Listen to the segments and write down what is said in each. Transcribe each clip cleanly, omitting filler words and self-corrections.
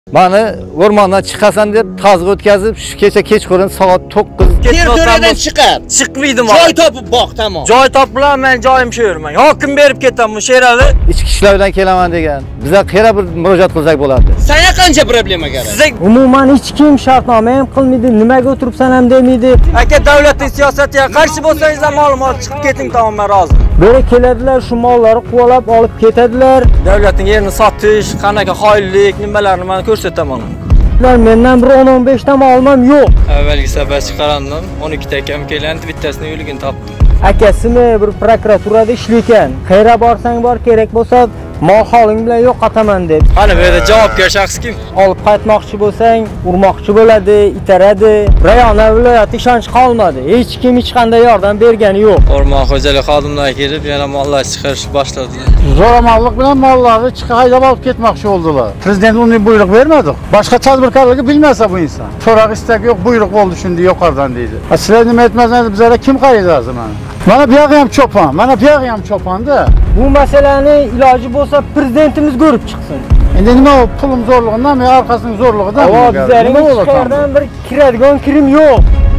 Mani o'rmondan chiqasan deb tazg'i o'tkazib, shu kecha kechqurun soat 9. Terto'radan chiqar. Chiqmaydim. Joy topib boq, tamom. Joy topbilan men joyim shu yerman. Hokim berib ketaman Sherali. Ichki ishlar bilan kelaman degan. Bizlar qayerga bir murojaat qilsak bo'ladi. Sanga qancha problema kerak? Sizga umuman hech kim shartnoma ham qilmaydi, nimaga o'tiribsan ham demaydi. aka davlatning siyosatiga qarshi bo'lsangiz ham ma'lumot chiqib keting, tamom, men rozi. Böyle keladilar, shu mollarni quvalab olib ketadilar. Davlatning yerini sotish, qanaqa xoinlik, nimalarni men ko'rsataman. Mendan bir 10-15 ta molim yo'q. Avvalgi safar chiqarandim, 12 ta akam kelgandi, bittasini yo'ligini topdim. Akasimi bir prokuraturada ishlaykan. Qayerga borsang bor, kerak bo'lsa mol holing bilan yo'qotaman deb. Qani bu yerda javobgar shaxs kim? Olib qaytmoqchi bo'lsang, urmoqchi bo'ladi, itaradi. Rayona viloyati ishonch qolmadi. Hech kim hech qanday yordam bergani yo'q. O'rmon xo'jalik xodimlari kelib, yana mollar chiqarish boshladilar. Zo'ravonlik bilan mollarni haydab olib ketmoqchi bo'ldilar. Prezident unga buyruq bermadi. Boshqa tadbirkorlarga bilmasa bu inson. So'roq istak yo'q, buyruq bo'ldi shunday yuqoridan deydi. Sizlar nima etmasangiz bizlarga kim qaydasi mana bu yog'i ham cho'pon, mana bu yog'i ham cho'ponda. Bu masalani iloji bo'lsa prezidentimiz ko'rib chiqsin. Endi nima u pulim zo'rligidanmi, orqasining zo'rligidan? Bizlarning hech qayerdan bir kiradigan kirim yo'q.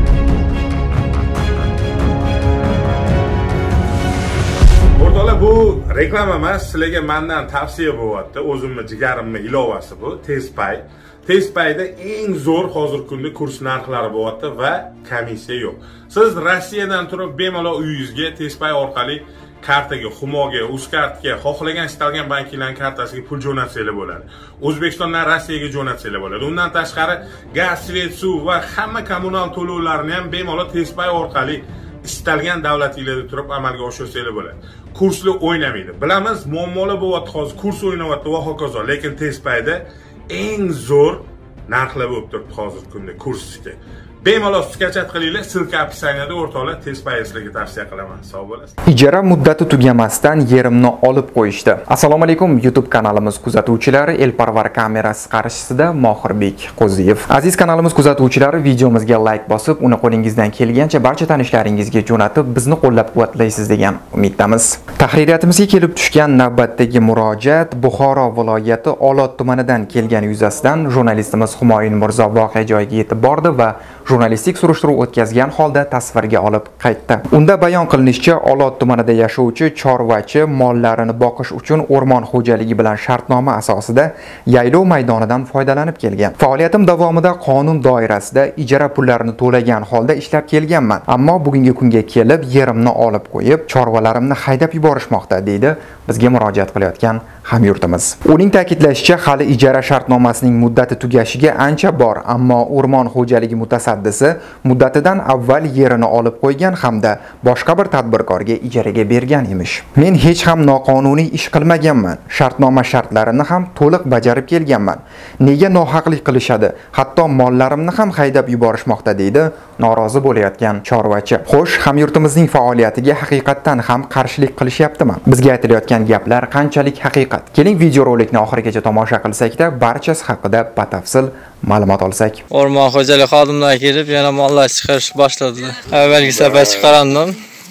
O'rtoqlar, bu reklama emas, sizlarga mendan tavsiya bo'lyapti. O'zimning jigarimni ilovasi bu, Tezpay. Tezpayda eng zo'r hozirgi kunda kurs narxlari bo'lyapti va komissiya yo'q. Siz Rossiyadan turib bemalol uyingizga Tezpay orqali kartaga, Humoga, Uzkartga, xohlagan istalgan banklarning kartasiga pul jo'natsanglar bo'ladi. O'zbekistondan Rossiyaga jo'natsanglar bo'ladi. Undan tashqari gaz, svet, suv va hamma kommunal to'lovlarni ham bemalol Tezpay orqali istalgan davlatingizda turib amalga oshirsanglar bo'ladi. Kurslar o'ynamaydi. Bilamiz, muammolar bo'lyapti hozir, kurs o'ynayapti va hokazo, lekin Tezpayda eng zo'r narxlar bo'lib turibdi hozirgi kunda kursga. Bemalol skachat qilinglar, silka описаниеda o'rtoqlar Tezpay sizlarga tavsiya qilaman. Sog' bo'lasiz. Ijara muddati tugamasdan yerimni olib qo'yishdi. Assalomu alaykum YouTube kanalimiz kuzatuvchilari, Elparvar kamerasi qarshisida Mohirbek Qo'ziyev. Aziz kanalimiz kuzatuvchilari, videomizga like bosib, uni qo'lingizdan kelgancha barcha tanishlaringizga jo'natib, bizni qo'llab-quvvatlaysiz degan umiddamiz. Tahririyatimizga kelib tushgan navbatdagi murojaat Buxoro viloyati Olot tumanidan kelgani yuzasidan jurnalistimiz Humoyun Mirzo voqea joyiga yetib bordi va jurnalistik surishtiruv o'tkazgan holda tasvirga olib qaytdi. Unda bayon qilinishicha, Olot tumanida yashovchi chorvachi mollarini boqish uchun o'rmon xo'jaligi bilan shartnoma asosida yaylov maydonidan foydalanib kelgan. Faoliyatim davomida qonun doirasida ijara pullarini to'lagan holda ishlab kelganman. Ammo bugungi kunga kelib yerimni olib qo'yib, chorvalarimni haydab yuborishmoqda, deydi bizga murojaat qilayotgan hamyurtimiz. Uning ta'kidlashicha, hali ijara shartnomasining muddati tugashiga ancha bor, ammo o'rmon xo'jaligi mutasaddisi muddatidan avval yerini olib qo'ygan hamda boshqa bir tadbirkorga ijaraga bergan emish. Men hech ham noqonuniy ish qilmaganman. Shartnoma shartlarini ham to'liq bajarib kelganman. Nega nohaqlik qilishadi? Hatto mollarimni ham haydab yuborishmoqda, deydi norozi bo'layotgan chorvachi. Xo'sh, hamyurtimizning faoliyatiga haqiqatdan ham qarshilik qilishyaptimi? Bizga aytilayotgan gaplar qanchalik haqiqiy? Keling videorolikni oxirigacha tomosha qilsak-da, barchasi haqida batafsil ma'lumot olsak. O'rmon xo'jalik xodimlari kelib, yana mollar chiqarish boshladilar. Avvalgi safar chiqarandim,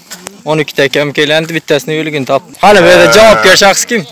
12 ta akam kelgandi, bittasini yo'ligini topdim. Qani bu yerda javobgar shaxs kim?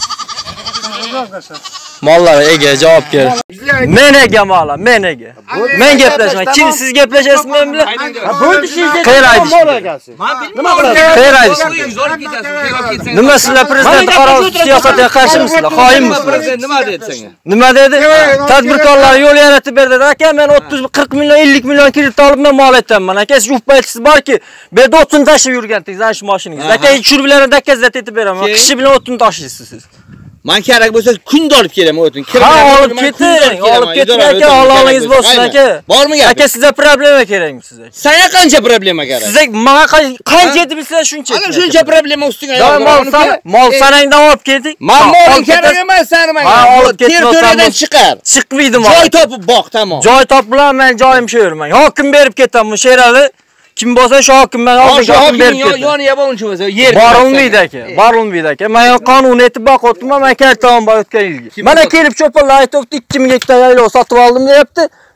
Mollar ega javobgar. Men ega mollar, men ega. Men gaplashman. Kim siz gaplashasiz men bilan? Bo'ldi sizga qayraydi. Nima qilasiz? Qayraydi. Nima sizlar prezident qaror siyosatiga qarshimisizlar? Xoinmisizlar? Prezident nima dedi senga? Nima dedi? Tadbirkorlar yo'l yaratib berdi. Aka, men 30-40 million, 50 million kredit olib men mol aytaman. Aka, siz ufbaysiz borki, bu yerda o'tin tashib yurgandingiz, ana shu mashinangiz. Aka, shur bilan dakazlat etib beraman. Kishi bilan o'tin tashiysiz siz. Men kerak bo'lsa kunda olib kelaman o'tin. Ha, olib keting, olib keting aka, Allohningiz bo'lsin aka. Bormi gap? Aka, sizga problema kerakmi sizga? Sanga qancha problema kerak? Sizga menga qancha deb bilsanglar shuncha. Ana shuncha problema ustiga mol sanangdan olib keting. Men molim kerak emas sani menga. Ha, olib Terto'radan chiqar. Chiqmaydim. Joy topib boq, tamom. Joy topbilan men joyim shu yerman. Hokim berib ketaman Sherali. Kim bo'lsa shu hokimdan olib hokim berib ketdi. Yoniga bo'lunchi bo'lsa, yer borilmaydi aka, borilmaydi aka. Men qonun etib boqyapman, men kaltam bor o'tgan yilgi. Mana kelib cho'ponlar aytibdi, 2000 gektar yaylov sotib oldim deyapti.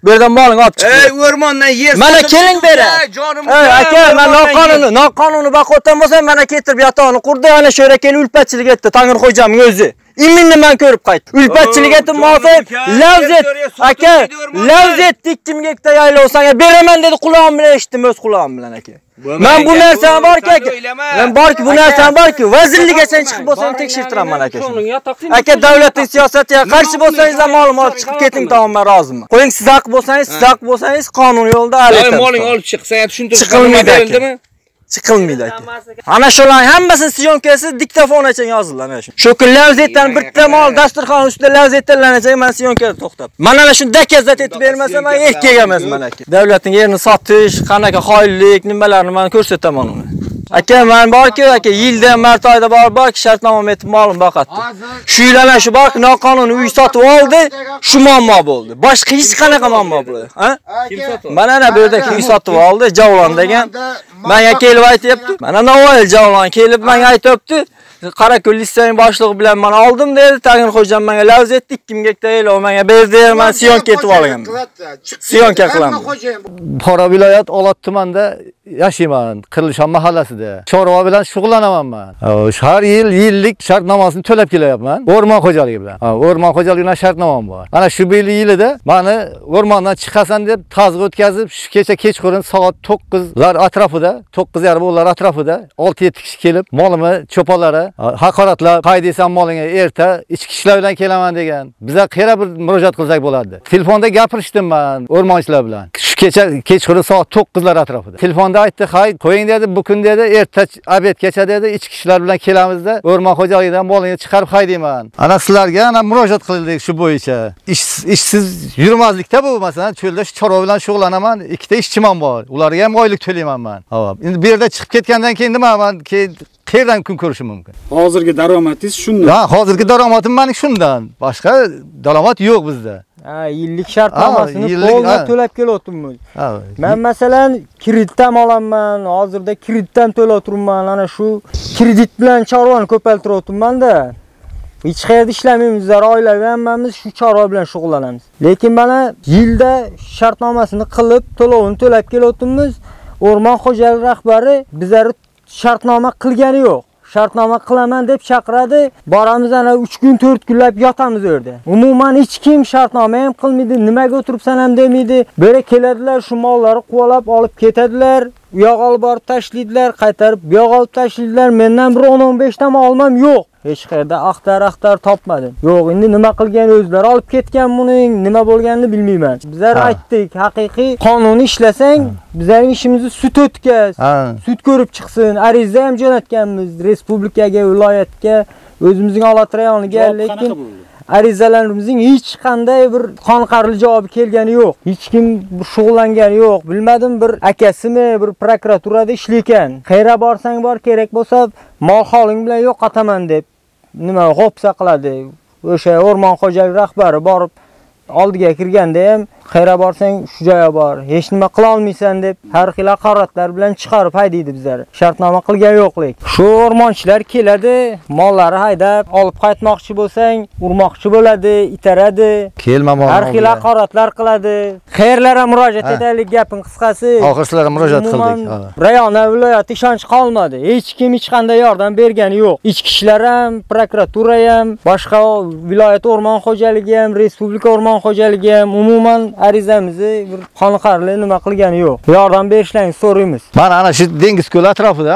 Bu yerdan molingni olib chiq. Ey o'rmondan yer. Mana keling beri. Jonim. Ey aka, men noqonuniy baq o'tam bo'lsam mana ketirib yatog'ini qurdi, ana shu yerga kelib ulpatchilik etdi Tangirxo'jamning o'zi. Iminni men ko'rib qaytdim. Ulpatchilik etib mosib, lavzet aka, lavzet 2 gektar yaylov senga beraman dedi, quloqim bilan eshitdim, o'z quloqim bilan aka. Men bu narsam borki aka. Men borki bu narsam borki, vazirlikgacha chiqib bo'lsam tekshirtiraman aka. Aka, davlatning siyosatiga qarshi bo'lsangiz ham ma'lumot chiqib keting, tamom, men roziman. Qo'ying, siz haq bo'lsangiz, qonun yo'lida hal etamiz. Moling olib chiq, senga tushuntirib berildimi? Chiqilmaydi aka. Ana shularning hammasini syonkasi diktafon yozilgan ana shu. Shu kun lavzetdan bitta mol dasturxon ustida lavzetlanacak, men syonkada to'xtab. Mana ana shuni dakazat etib bermasam, men erkak emasman aka. Davlatning yerini sotish, qanaqa xoinlik, nimalarni men ko'rsataman uni. Aka, men borki aka, yilda marta oyda borki shartnoma etib molim boqatdi. Shu yilana shu borki noqonuniy uy sotib oldi, shu muammo bo'ldi. Boshqa hech qanaqa muammo bo'ldi. Ha? Kim sotdi? Mana ana bu yerda uy sotib oldi, Javlon degan. Menga kelib aytibdi. Mana Navoiy Javlon kelib menga aytibdi. Qarako'l liseyining boshlig'i bilan men oldim dedi. Tangirxo'jam menga lavzetni 2 gektar yaylov menga berdi. Men siyonka ketib olganman. Siyonka qilaman. Buxoro viloyat Olot tumanida yashayman, Qirilishon mahallasida. Chorva bilan shug'ullanaman men. Har yillik shartnomasini to'lab kelyapman. O'rmon xo'jaligi bilan. O'rmon xo'jaligidan shartnomam bor. Ana shu yilida meni o'rmondan chiqasan deb tazg'i o'tkazib, shu kecha kechqurun soat 9lar atrofida, 9:30 atrofida 6-7 kishi kelib, molimni cho'ponlari haqoratlab, qaydaysan molingga erta ichki ishlar bilan kelaman degan. Bizga qayerga bir murojaat qilsak bo'ladi. Telefonda gapirishdim men o'rmonchilar bilan. Shu kecha kechqurun soat 9lar atrofida. Telefonda aytdi, "Hay, qo'ying" dedi, "Bu kun dedi, erta obedgacha dedi, ichki ishlar bilan kelamizda, o'rmon xo'jaligidan molingni chiqarib haydayman." Ana sizlarga ana murojaat qildik shu bo'yicha. Ishsiz yurmaslikda bu, masalan, cho'lda chorva bilan shug'ullanaman, 2 ta ishchiman bor. Ularga ham oylik to'layman men. Hop. Endi bu yerda chiqib ketgandan keyin nima men qayerdan kun ko'rishim mumkin? Hozirgi daromadingiz shundan. Ha, hozirgi daromadim mening shundan. Boshqa daromad yo'q bizda. Ha, yillik shartnomasini to'liq to'lab kelyapman. Men masalan kreditdan olaman, hozirda kreditdan to'lab turibman. Ana shu kredit bilan chorvani ko'paytiryapman-da. Hech qayerda ishlamaymiz, oilaviy hammamiz shu chorva bilan shug'ullanamiz. Lekin mana yilda shartnomasini qilib, to'lovini to'lab kelyapmiz. O'rmon xo'jaligi rahbari bizlarni shartnoma qilgani yo'q. Shartnoma qilaman deb chaqiradi. Boramiz ana 3 kun 4 kunlab yotamiz yerda. Umuman hech kim shartnoma ham qilmaydi, nimaga o'tiribsan ham demaydi. Bera keladilar, shu mollarni quvalab olib ketadilar. U yoq olib borib tashlaydilar, qaytarib bu yoq olib tashlaydilar. Mendan bir 10-15 ta olmam yo'q. Hech qayerda axtar topmadim. Yo'q, endi nima qilgan o'zlari olib ketgan buning, nima bo'lganini bilmayman. Bizlar aytdik, haqiqiy qonuniy ishlasang, bizning ishimizni sud o'tkaz. Sud ko'rib chiqsin. Ariza ham jo'natganmiz respublikaga, viloyatga, o'zimizning Olot rayoniga, lekin arizalarimizning hech qanday bir qoniqarli javobi kelgani yo'q. Hech kim shug'ullangani yo'q. Bilmadim, bir akasimi, bir prokuraturada ishlaykan. Qayerga borsang bor, kerak bo'lsa mol holing bilan yo'qotaman deb nima g'opsa qiladi. O'sha o'rmon xo'jaligi rahbari borib oldiga kirganda ham qayerga borsang shu joyga bor, hech nima qila olmaysan deb har xil haqoratlar bilan chiqarib haydaydi bizlar. Shartnoma qilgan yo'qlik. Shu o'rmonchilar keladi, mollari haydab olib qaytmoqchi bo'lsang, urmoqchi bo'ladi, itaradi. Kelma mol. Har xil haqoratlar qiladi. Qayerlarga murojaat etaylik gaping qisqasi. Oxirgilarga murojaat qildik. Rayona viloyat ishonch qolmadi. Hech kim hech qanday yordam bergani yo'q. Ichki ishlar ham, prokuratura ham, boshqa viloyat o'rmon xo'jaligi ham, respublika o'rmon xo'jaligi ham umuman arizamizni bir qoniqarli nima qilgani yo'q. Yordam berishlarini so'raymiz. Mana ana shu dengiz ko'li atrofida,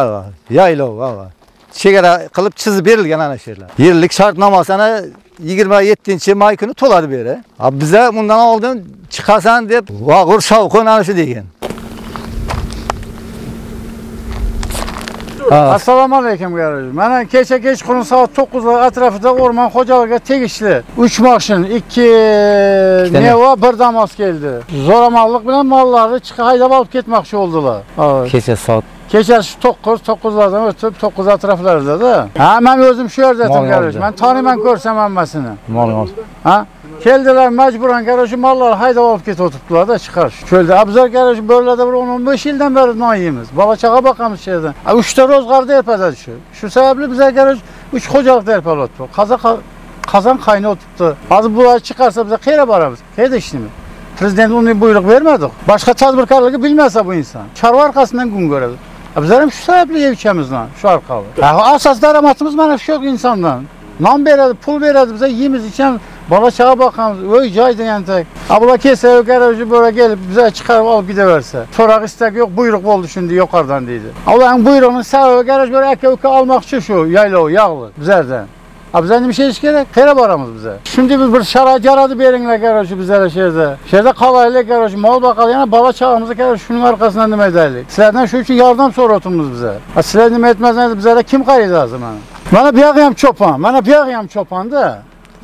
yaylov, chegara qilib chizib berilgan ana shu yerlar. Yillik shartnomasini 27-may kuni to'ladi beri. Biza bundan oldin chiqasan deb vag'ur shovqin ana shu degan. Assalomu alaykum garaj. Mana kecha kechqurun soat 9lar atrofida o'rmon xo'jaligiga tegishli 3 mashin, 2 Neva, 1 Damas keldi. Zo'ramollik bilan mollarni chiqib haydab olib ketmoqchi bo'ldilar. Kecha soat shu 9lardan o'tib 9 atroflarida-da. Ha, men o'zim shu yerda edim garaj. Men taniyman, ko'rsam hammasini. Ha? Keldilar majburan garaj mollarni haydab olib ketib o'tibdilar-da chiqarish. Cho'lda abzor garaj bo'rlarda bir 10-15 yildan beri non yeymiz. Bola chaqa boqamiz shu yerda. 3 ta ro'zg'or derpazadi shu. Shu sababli bizga garaj 3 xo'jalik derpalyapti. Qozon qaynab o'tibdi. Hozir bular chiqarsa biz qayerga boramiz? Qayerda ishlaymiz? Prezident unday buyruq vermedi. Başka tadbirkorligi bilmese bu insan. Çarva arkasından gün göredi. Biz hem şu sebeple yevçemizden, şu arkalı. Asas daromadimiz mana şu insandan. Nam veredi, pul veredi bize, yiyimiz içen, bala çağa bakamız, öy cay deyen tek. Abla kese garajı böyle gelip bize çıkarıp alıp gidiverse. Sorak istek yok, buyruk oldu şimdi yukarıdan deydi. Allah'ın buyruğunun sebebi garaj böyle eke almak için şu yayla o yağlı bizlerden. Bizden bir şey hiç gerek, kere varamız bize. Şimdi bir şaraj yaradı berinle garajı bize şehirde. Şehirde kalayla garajı, mal bakalı yani bala çağımızı garaj şunun arkasından demek değil. Sizlerden şu için yardım soruyorsunuz bize. Sizler demek etmezseniz bize de kim kaydı lazım yani? Bana bir ağıyam çopan, bana bir ağıyam çopan da.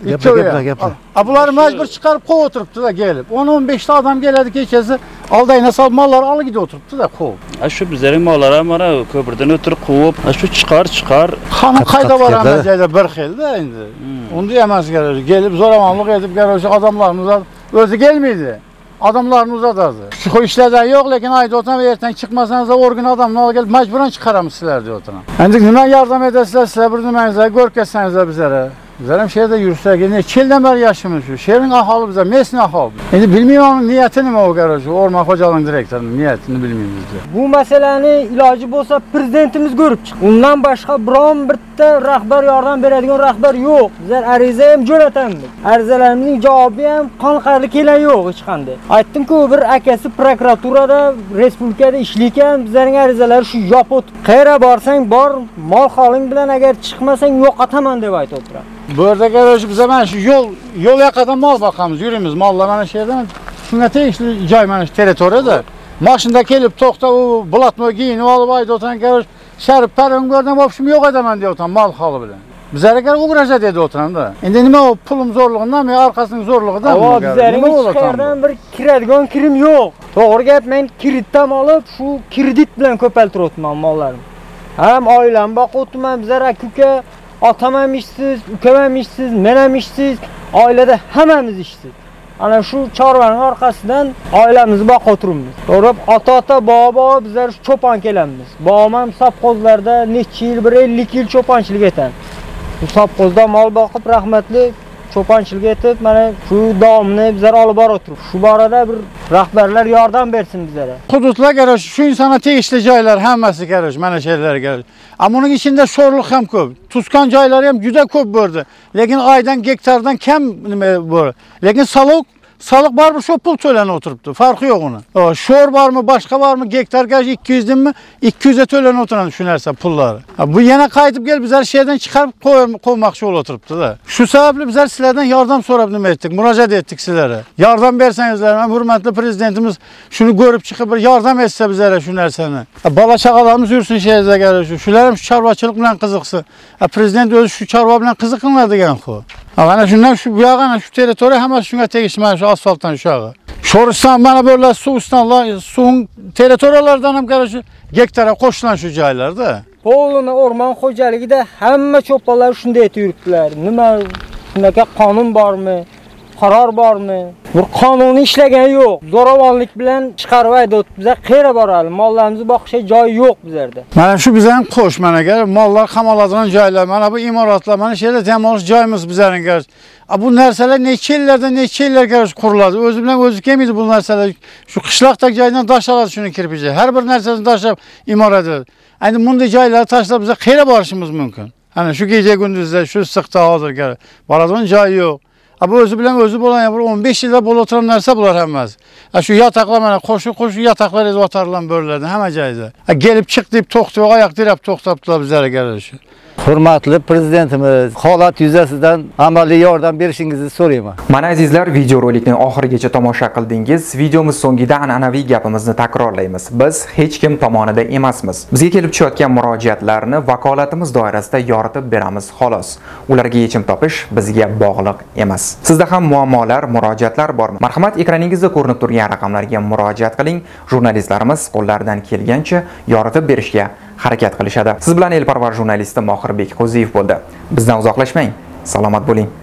Yapma. Bunları mecbur çıkarıp kov oturuptu da gelip. 10-15'te adam geledi geçesi aldayına sal malları alı gidiyor oturuptu da kov. Şu bizlerin malları bana köprüden ötürü kovup, şu çıkar. Hanım kayda var amacayla bir xilde indi. Onu diyemez garajı. Gelip zoramanlık edip garajı adamlarımıza özü gelmeydi. Adamlarını uzadardı. Şu işlerden yok lakin ayda otan ve yerten çıkmasanız da orgun adamla al gelip mecburen çıkaramışsılar diyor otana. Yani ne yardım edersizler size bir nümenizler, görketseniz bizlere. Bizler hem şehirde yürüsek, ne çilden beri yaşımız şu. Şehrin ahalı bize, mesin ahalı. Şimdi bilmiyorum onun niyetini mi o garajı, Orman Hocalığın direktörünün niyetini bilmiyoruz biz. Bu meseleni ilacı olsa prezidentimiz görüp çıktı. Ondan başka biron birde rahber yardım beradigan rahber yok. Bizler ariza hem jo'natamiz. Arizalarimizning javobi ham qoniqarli kelay yo'q hech qanday. Aytdim-ku, bir akasi prokuraturada, respublikada ishlaykan, bizlarning arizalari shu yopib. Qayerga borsang bor, mol holing bilan agar chiqmasang yo'qotaman deb aytib o'tiradi. Bu arada garajı bize ben şu yol yakadan mal bakamız, yürüyümüz mallar bana şeyden şuna teşli cayman teritoriyada. Maşında gelip tokta o bulatma giyini alıp ayda otan garaj şerif perön gördüm opşum yok edemem diye otan mal halı bile. Bizlere göre o garaja dedi oturan da. Şimdi nime o pulum zorluğundan mı arkasının zorluğundan mı? Ama bizlerin hiç yerden bir kiradigan kirim yok. Doğru gap men kiritdan alıp şu kredit bilan ko'paltirib o'tman mollarim. Hem oilam boqib o'tman, bizlar aka atam ham ishsiz, ukam ham ishsiz, men ham ishsiz, oilada hammamiz ishsiz. Ana shu chorvaning orqasidan oilamizni boqib o'tiribmiz. To'g'ri, ota bobo bizlar cho'pon kelamiz. Bobom ham sovxozlarda necha yil, bir 50 yil cho'ponchilik etadi. Bu sovxozda mol boqib rahmatli cho'ponchilik etib, mana shu davomni bizlar olib borib Shu borada bir rahbarlar yordam bersin bizlere. Hudutlar garaj, şu insana tegishli joylar hammasi garaj, mana şeyler garaj. Ama onun içinde soruluk hem köp. Tuzkan joyları hem juda köp bo'ldi. Lekin aydan gektardan kam nima bor. Lekin salık var mı şu pul tölenip oturuptu. Farkı yok onun. Şor var mı, başka var mı? Gektar garaj 200 değil mi? 200'e tölenip oturan düşünürsen pulları. Bu yine kayıtıp gel bizler şeyden çıkarıp koymakçı oturuptu da. Şu sebeple bizler sizlerden yardım sorabilim ettik. Müracaat ettik sizlere. Yardım versenizler. Hürmetli prezidentimiz şunu görüp çıkıp yardım etse bizlere şu nerseni. Bala çakalarımız yürüsün şehirde garajı. Şularım şu çarvacılık bilen kızıksın. Prezident özü şu çarva bilen kızıkınlar diyen ko. Ana şundan şu bu yana şu teritori hemen şuna tegişmeye şu asfalttan şu ağa. Şoristan bana böyle Suustanlar, suyun teritoriyalardan hem garajı gektara koşulan şu joylarda. Poluna Orman Xo'jaligida hamma cho'ponlar shunday aytib yuribdilar. Nima shunaqa qonun bormi? Qaror bormi? Bir qonuniy ishlagan yo'q. Zo'ravonlik bilan chiqarib aytdi. Bizlar qayerga boramiz? Mollarimizni boqishga joy yo'q bizlarda. Mana shu bizning qo'sh mana gar mollar qamaladigan joylar, mana bu imoratlar, mana şeyler dam olish joyimiz bizning gar. Bu narsalar necha yillar gar quriladi. O'zi bilan o'zi kelmaydi bu narsalar. Shu qishloqdagi joydan tashladi shuni kirpichi. Har bir narsasini tashlab imorat qiladi. Endi bunday joylarni tashlab biz qayerga borishimiz mumkin? Ana shu kecha kunduzda shu issiqda hozir gar. Boradigan joy yo'q. Bu özü bilen özü bolan 15 yılda bol oturan narsa bular hemmez. Şu yataklar mana koşu yataklar ezip atarılan böylelerden hemen caydı. Gelip çık deyip toktuyor, ayak direp toktaptılar bizlere gelirişi. Hurmatli prezidentimiz, holat yuzasidan amaliy yordam berishingizni so'rayman. Mana azizlar, video rolikni oxirigacha tomosha qildingiz. Videomiz so'ngida an'anaviy gapimizni takrorlaymiz. Biz hech kim tomonida emasmiz. Bizga kelib tushayotgan murojaatlarni vakolatimiz doirasida yoritib beramiz xolos. Ularga yechim topish bizga bog'liq emas. Sizda ham muammolar, murojaatlar bormi? Marhamat, ekraningizda ko'rinib turgan raqamlarga murojaat qiling. Jurnalistlarimiz qo'llaridan kelgancha yoritib berishga harakat qilishadi. Siz bilan elparvar jurnalisti Mohirbek Qo'ziyev bo'ldi. Bizdan uzoqlashmang. Salomat bo'ling.